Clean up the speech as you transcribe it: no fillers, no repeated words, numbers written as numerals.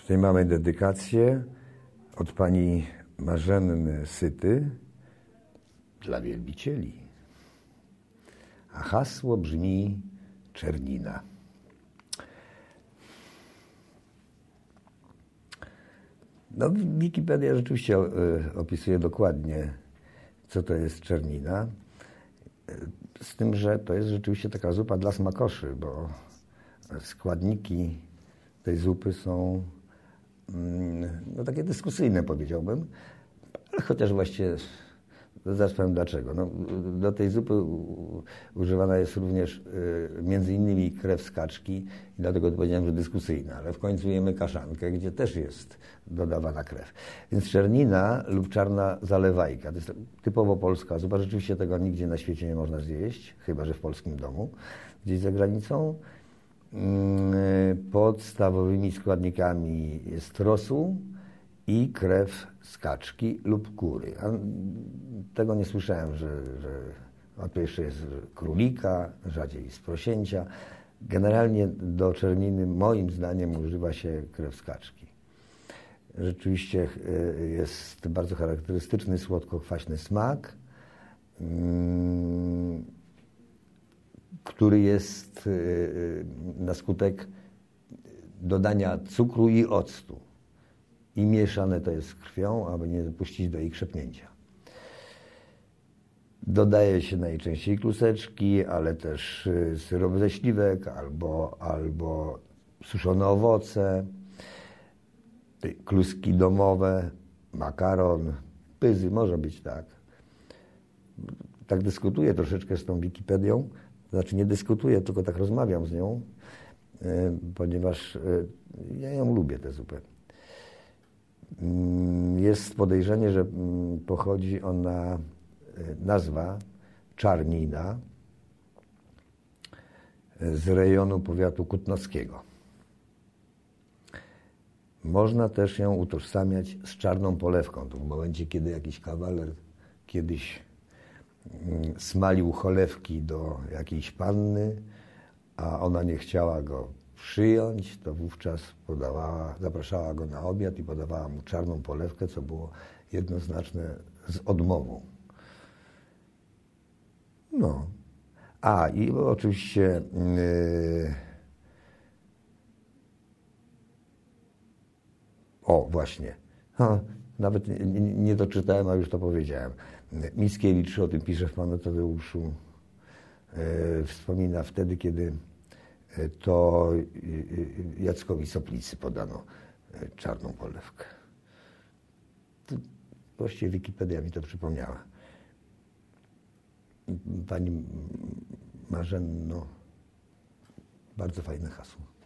Tutaj mamy dedykację od pani Marzenny Syty dla wielbicieli. A hasło brzmi Czernina. No, Wikipedia rzeczywiście opisuje dokładnie, co to jest czernina. Z tym, że to jest rzeczywiście taka zupa dla smakoszy, bo składniki tej zupy są no, takie dyskusyjne, powiedziałbym, ale chociaż właściwie zaraz powiem dlaczego. No, do tej zupy używana jest również między innymi krew z kaczki i dlatego powiedziałem, że dyskusyjna, ale w końcu jemy kaszankę, gdzie też jest dodawana krew. Więc czernina lub czarna zalewajka to jest typowo polska zupa. Rzeczywiście tego nigdzie na świecie nie można zjeść, chyba że w polskim domu, gdzieś za granicą. Podstawowymi składnikami jest rosół i krew z kaczki lub kury. A tego nie słyszałem, że to jeszcze jest królika, rzadziej z prosięcia. Generalnie do czerniny moim zdaniem używa się krew z kaczki. Rzeczywiście jest bardzo charakterystyczny słodko-kwaśny smak, który jest na skutek dodania cukru i octu. I mieszane to jest z krwią, aby nie dopuścić do jej krzepnięcia. Dodaje się najczęściej kluseczki, ale też syrop ze śliwek albo suszone owoce, kluski domowe, makaron, pyzy, może być tak. Tak dyskutuję troszeczkę z tą Wikipedią, znaczy nie dyskutuję, tylko tak rozmawiam z nią, ponieważ ja ją lubię, tę zupę. Jest podejrzenie, że pochodzi ona, nazwa Czarnina, z rejonu powiatu kutnowskiego. Można też ją utożsamiać z czarną polewką. To w momencie, kiedy jakiś kawaler kiedyś smalił cholewki do jakiejś panny, a ona nie chciała go przyjąć, to wówczas zapraszała go na obiad i podawała mu czarną polewkę, co było jednoznaczne z odmową. No. A, i oczywiście właśnie. Nawet nie doczytałem, a już to powiedziałem. Mickiewicz o tym pisze w Panu Tadeuszu. Wspomina wtedy, kiedy to Jackowi Soplicy podano czarną polewkę. Właściwie Wikipedia mi to przypomniała. Pani Marzenno, bardzo fajne hasło.